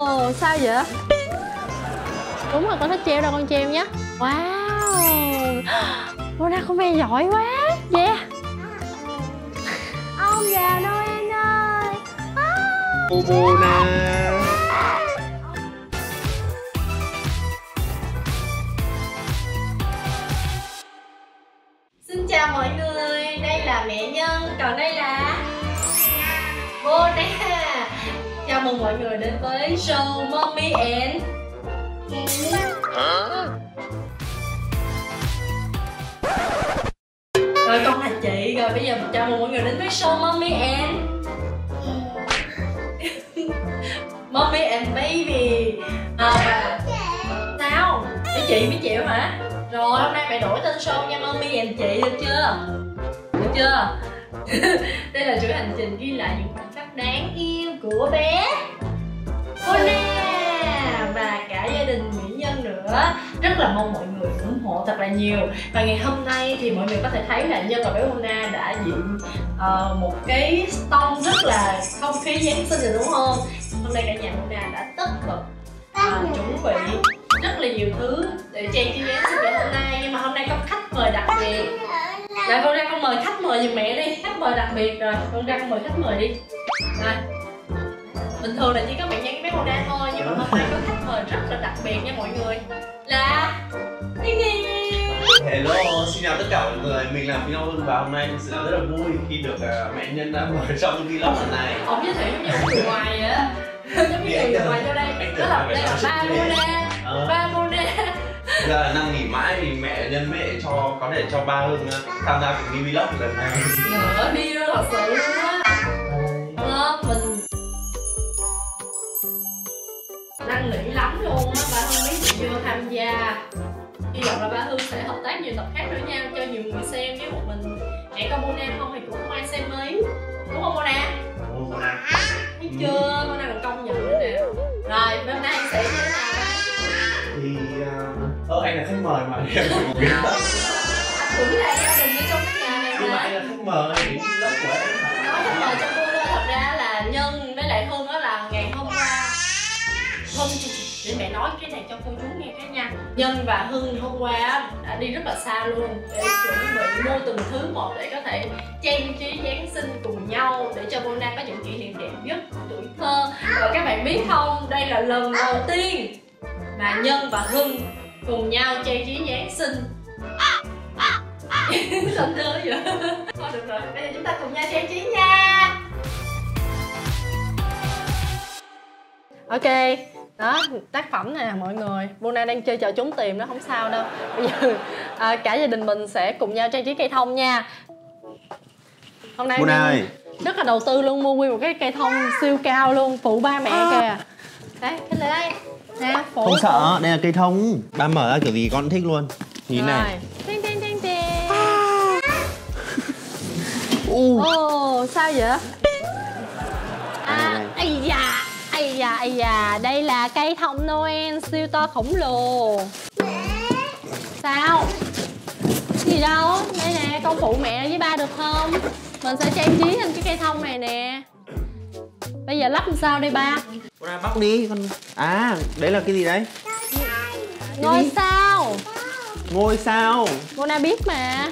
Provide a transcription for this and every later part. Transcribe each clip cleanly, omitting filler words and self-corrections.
Wow, sao vậy? Đúng rồi, con thích treo đâu, con treo nhé. Wow, Mona con bé giỏi quá. Yeah. Ông già Noel ơi. Mona. Xin chào mọi người, đây là mẹ Nhân, còn đây là Mona. Chào mừng mọi người đến với show Mommy and Rồi con là chị, rồi bây giờ chào mừng mọi người đến với show Mommy and Mommy and Baby. Và sao? Mấy chị mới chịu hả? Rồi hôm nay mẹ đổi tên show nha, Mommy and chị, được chưa? Được chưa? Đây là chuỗi hành trình ghi lại những khoảnh khắc đáng yêu của bé Mona và cả gia đình mỹ nhân nữa. Rất là mong mọi người ủng hộ thật là nhiều. Và ngày hôm nay thì mọi người có thể thấy là Nhân và bé Mona đã diễn một cái tông rất là không khí Giáng sinh rồi đúng không? Hôm nay cả nhà Mona đã tất bật chuẩn bị rất là nhiều thứ để trang trí Giáng sinh ngày hôm nay. Nhưng mà hôm nay có khách mời đặc biệt. Rồi con ra con mời khách mời giùm mẹ đi, khách mời đặc biệt. Rồi con ra con mời khách mời đi. Rồi bình thường là chỉ có mẹ Nhân với bé Mona thôi, nhưng mà hôm nay có khách mời rất là đặc biệt nha mọi người, là Hello, xin chào tất cả mọi người, mình là Phi Long Hưng và hôm nay thực sự rất là vui khi được mẹ Nhân đã mời trong vlog lần này. Ông giới thiệu giống như người ngoài vậy á. Giống như người ngoài vô đây. Đó là đây là ba Mona. Ba Mona. Giờ là năng nghỉ mãi thì mẹ Nhân mẹ có thể cho ba Hưng tham gia cùng đi vlog lần này. Nữa đi đó thật sự luôn á. Mình năn nỉ lắm luôn á, ba Hưng mấy chị vô tham gia. Hy vọng là ba Hưng sẽ hợp tác nhiều tập khác nữa nha, cho nhiều người xem, với một mình mẹ con Mona không thì cũng không ai xem mấy. Đúng không Mona? Đúng không Mona? Thấy chưa, Mona còn công nhận nữa nè. Rồi, bữa nay anh sẽ như thế nào đây? Thì anh là khách mời mà em không biết. Anh cũng là gia đình ở trong cái nhà này mà. Nhưng mà anh là khách mời đến vlog của em. Nói khách mời trong vui thôi, thật ra là Nhân với lại Hưng đó là ngày hôm qua. Hưng, để mẹ nói cái này cho cô chú nghe cái nha. Nhân và Hưng hôm qua đã đi rất là xa luôn để chuẩn bị mua từng thứ một để có thể trang trí Giáng sinh cùng nhau, để cho Mona có những kỷ niệm đẹp nhất tuổi thơ. Và các bạn biết không, đây là lần đầu tiên mà Nhân và Hưng cùng nhau trang trí Giáng sinh. Sao thơ vậy? Thôi được rồi, bây giờ chúng ta cùng nhau trang trí nha. Ok, đó, tác phẩm này nè mọi người. Mona đang chơi trò trốn tìm đó, không sao đâu. Bây giờ cả gia đình mình sẽ cùng nhau trang trí cây thông nha. Hôm nay Mona ơi, rất là đầu tư luôn, mua nguyên một cái cây thông siêu cao luôn, phụ ba mẹ kìa. Đấy, cái này đây nè, phụ. Không sợ, đây là cây thông. Ba mở ra kiểu gì con cũng thích luôn. Nhìn này. Ting ting ting ting. Ồ, sao vậy? Ây da, đây là cây thông Noel siêu to khổng lồ. Sao? Gì đâu, đây nè, con phụ mẹ với ba được không? Mình sẽ trang trí thành cái cây thông này nè. Bây giờ lắp làm sao đây ba? Mona bóc đi con. À, đấy là cái gì đấy? Ngôi sao. Ngôi sao. Mona biết mà.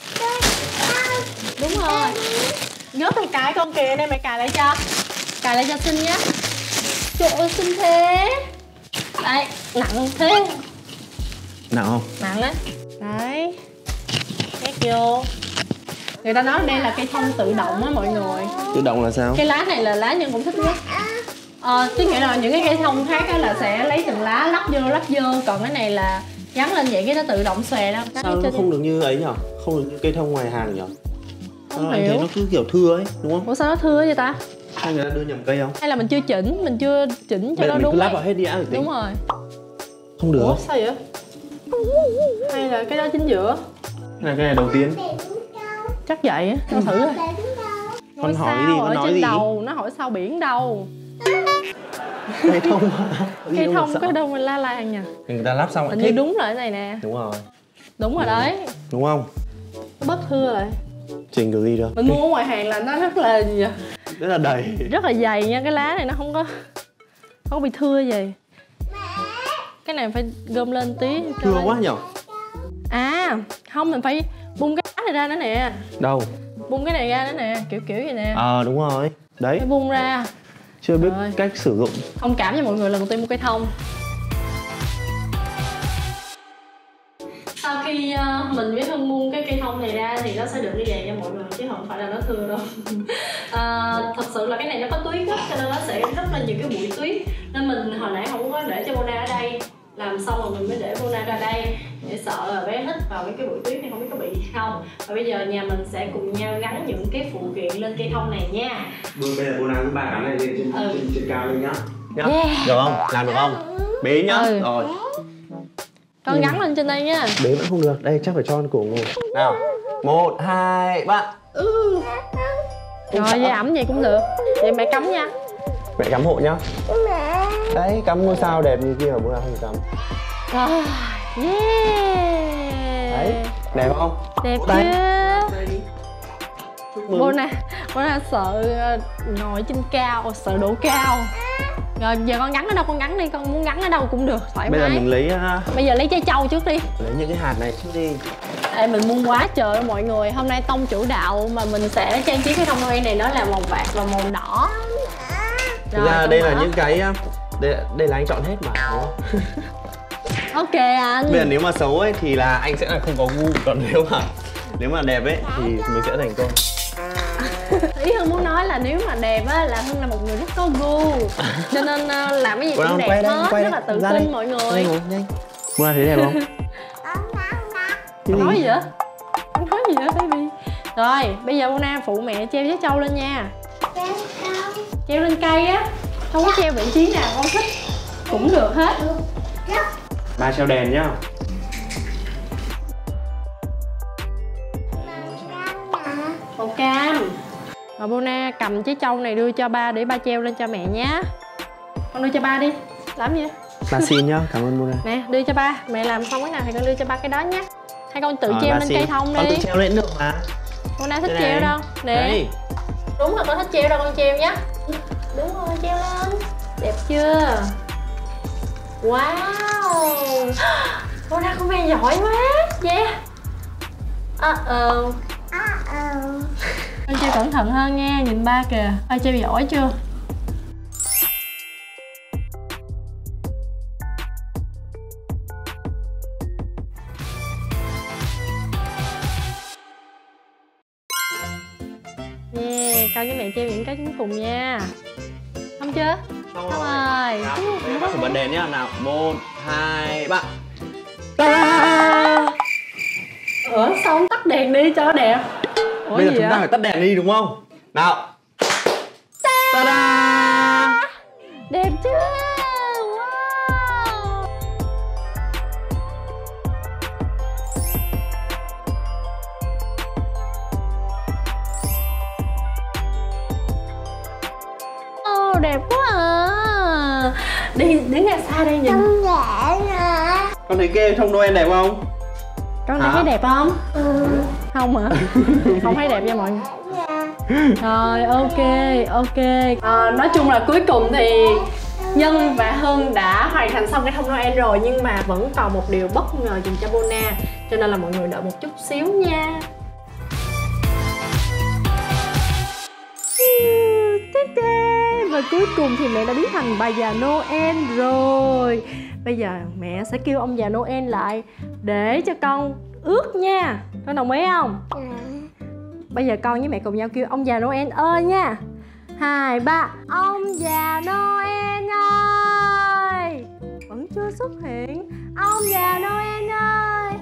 Đúng rồi. Nhớt thằng cài con kìa, đây mẹ cài lại cho. Cài lại cho xinh nhá. Trời ơi xinh thế. Đây, nặng thế. Nặng không? Nặng á. Đấy. Nhét vô. Người ta nói đây là cây thông tự động á mọi người. Tự động là sao? Cái lá này là lá Nhân cũng thích nhất. Tức nghĩa là những cái cây thông khác á là sẽ lấy từng lá lắp vô. Còn cái này là gắn lên vậy cái nó tự động xòe ra. Sao nó không được như ấy nhở? Không được như cây thông ngoài hàng nhở? Không anh hiểu. thấy nó cứ kiểu thưa ấy, đúng không? Ủa sao nó thưa vậy ta? Hay người ta đưa nhầm cây không? Hay là mình chưa chỉnh cho nó mình đúng cứ lắp ấy. vào hết đi đã. Đúng rồi. Không được. Ủa sao vậy? Hay là cái đó chính giữa? Cái này đầu tiên. Chắc vậy á, cho thử rồi. Con hỏi đi, con nói trên gì? đầu, nó hỏi sao biển đâu. Cây thông mà. Cây thông có đâu mà la làng nhỉ? Người ta lắp xong Hình như đúng rồi cái này nè. Đúng rồi. Đúng rồi đấy. Đúng không? Nó bớt thưa rồi. Chỉnh kiểu gì đâu. Mình mua ở ngoài hàng là nó rất là rất là đầy. rất là dày nha, cái lá này nó không có Không bị thưa gì. Cái này phải gom lên tí. Thưa quá nhở. À không, mình phải bung cái này ra nữa nè. Đâu? Bung cái này ra nữa nè, kiểu vậy nè. Đúng rồi. Đấy. Phải bung ra. Chưa biết cách sử dụng. Thông cảm cho mọi người, lần đầu tiên mua cây thông. Sau khi mình với Hân buông cái cây thông này ra thì nó sẽ được như vậy nha mọi người, chứ không phải là nó thưa đâu. Thật sự là cái này nó có tuyết á, cho nên nó sẽ rất là nhiều cái bụi tuyết, nên mình hồi nãy không có để cho Bona ở đây, làm xong rồi mình mới để Bona ra đây để sợ là bé hít vào cái bụi tuyết này không biết có bị gì không. Và bây giờ nhà mình sẽ cùng nhau gắn những cái phụ kiện lên cây thông này nha. Bây giờ Bona cứ ba cái này lên trên cao lên nhá. Yeah. Được không? Làm được không? Bế nhá. Rồi. Con gắn lên trên đây nha. Bế vẫn không được, đây chắc phải cho con cổ ngồi. Nào, 1, 2, 3. Rồi dây ẩm vậy cũng được. Vậy mẹ cắm nha. Mẹ cắm hộ nhá. Đấy, cắm ngôi sao đẹp như kia mà bữa nào không cắm. Rồi, yeah. Đấy, đẹp không? Đẹp chưa? Bona sợ ngồi trên cao, sợ độ cao. Rồi giờ con gắn ở đâu con gắn đi, con muốn gắn ở đâu cũng được, thoải mái. Bây giờ mình lấy Bây giờ lấy trái trâu trước đi. Lấy những cái hạt này trước đi. Ê, mình mua quá trời đó mọi người. Hôm nay tông chủ đạo mà mình sẽ trang trí cái thông Noel này, nó là màu bạc và màu đỏ. Thực ra đây là những cái đây là anh chọn hết mà, đúng không? Ok anh. Bây giờ nếu mà xấu ấy thì là anh sẽ là không có gu, còn nếu mà đẹp ấy thì mình sẽ thành công. Ý Hưng muốn nói là nếu mà đẹp á là Hưng là một người rất có gu, cho nên làm cái gì cũng đẹp hết, rất là tự tin mọi người. Nhanh. Bona thấy đẹp không? Nói gì vậy? Anh nói gì vậy baby? Rồi bây giờ Bona phụ mẹ treo trái trâu lên nha. Treo lên cây á, không có treo vị trí nào con thích cũng được hết. Ba treo đèn nhá. Màu cam. Rồi Bona cầm trái trâu này đưa cho ba để ba treo lên cho mẹ nhé. Con đưa cho ba đi. Làm gì? Ba xin nhá, cảm ơn Bona. Nè, đưa cho ba. Mẹ làm xong cái nào thì con đưa cho ba cái đó nhé. Hay con tự treo lên cây thông đi. Con tự treo lên được mà. Bona thích treo đâu. Nè. Đúng rồi, con thích treo đâu con treo nhé. Đúng rồi, treo lên. Đẹp chưa? Wow. Bona con bé giỏi quá. Yeah. Con treo cẩn thận hơn nha, nhìn ba kìa. Ba treo giỏi chưa? Yeah, con với mẹ treo những cái cuối cùng nha. Xong chưa? Xong rồi. Bắt đầu bật đèn nhá, nào. 1, 2, 3. Sao không tắt đèn đi cho đẹp? Bây giờ chúng ta phải tắt đèn đi đúng không? Nào. Ta-da! Đẹp chưa? Wow! Đẹp quá à. Đi đứng ra xa đây nhìn. Con thấy cái thông Noel đẹp không? Con thấy đẹp không? Không hả? Không thấy đẹp nha mọi người. Rồi ok. Nói chung là cuối cùng thì Nhân và Hưng đã hoàn thành xong cái thông Noel rồi, nhưng mà vẫn còn một điều bất ngờ dành cho Bona, cho nên là mọi người đợi một chút xíu nha. Và cuối cùng thì mẹ đã biến thành bà già Noel rồi. Bây giờ mẹ sẽ kêu ông già Noel lại để cho con ước nha. Con đồng ý không? Bây giờ con với mẹ cùng nhau kêu ông già Noel ơi nha. 2, 3. Ông già Noel ơi. Vẫn chưa xuất hiện. Ông già Noel ơi.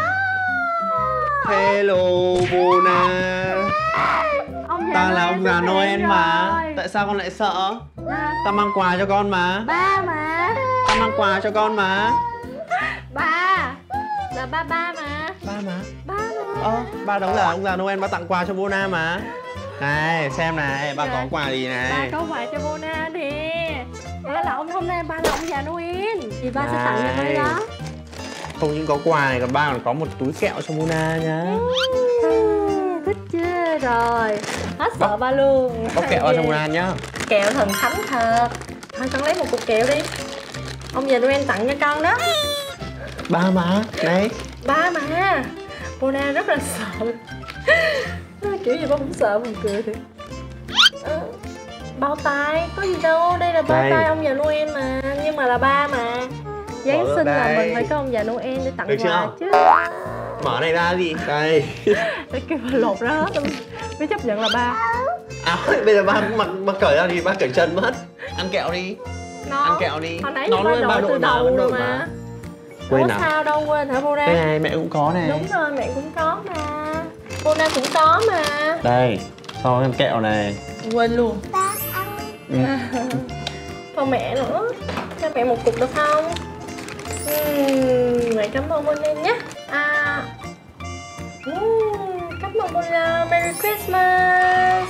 Hello Bona. Ta là ông già Noel mà. Tại sao con lại sợ? Ta mang quà cho con mà. Ba mà. Ta mang quà cho con mà. Ba. Là ba mà. Ba mà. Ba mà. Ba đúng là ông già Noel, ba tặng quà cho Bona mà. Này, xem này, ba có quà gì này. Ba có quà cho Bona nè. Ba là hôm nay ba là ông già Noel. Thì ba sẽ tặng cho con đó. Không những có quà này, còn ba còn có một túi kẹo cho Bona nhá. Thích chưa? Rồi, hết sợ ba luôn. Bóc kẹo cho Bona nhá. Kẹo thần thánh thật. Thôi con lấy một cục kẹo đi. Ông già Noel tặng cho con đó. Ba mà, đây. Ba mà. Mona rất là sợ. Kiểu gì ba cũng sợ, buồn cười thiệt. Bao tay, có gì đâu, đây là bao tay ông già Noel mà. Nhưng mà là ba mà. Giáng sinh là mình phải có ông già Noel để tặng quà chứ. Mở này ra đi, đây. Để kêu bà lột ra hết, mới chấp nhận là ba. Bây giờ ba mặc cởi ra đi, ba cởi chân mất. Ăn kẹo đi. Ăn kẹo đi. Hồi nãy nó luôn ba đội từ đầu rồi mà. Quên à? Sao đâu quên hả Mona? Đây này, mẹ cũng có này. Đúng rồi, mẹ cũng có mà. Mona cũng có mà. Đây, cho ăn kẹo này. Quên luôn. Cho mẹ nữa. Cho mẹ một cục được không? Mẹ cảm ơn Mona nhé. Cảm ơn Mona. Merry Christmas.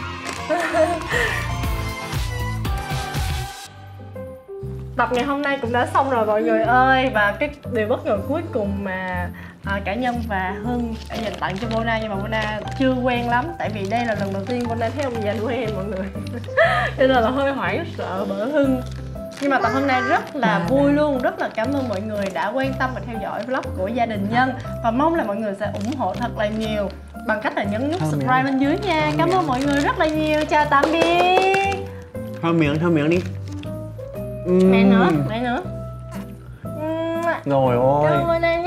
Tập ngày hôm nay cũng đã xong rồi mọi người ơi. Và cái điều bất ngờ cuối cùng mà cả Nhân và Hưng đã dành tặng cho Mona, nhưng mà Mona chưa quen lắm. Tại vì đây là lần đầu tiên Mona thấy ông già Noel mọi người. Cho nên là hơi hoảng sợ bỡ Hưng. Nhưng mà tập hôm nay rất là vui luôn. Rất là cảm ơn mọi người đã quan tâm và theo dõi vlog của gia đình Nhân. Và mong là mọi người sẽ ủng hộ thật là nhiều bằng cách là nhấn nút subscribe bên dưới nha. Cảm ơn mọi người rất là nhiều. Chào tạm biệt. Thơm miếng đi. Mẹ nữa, mẹ nữa. Rồi ôi. Cảm ơn Mona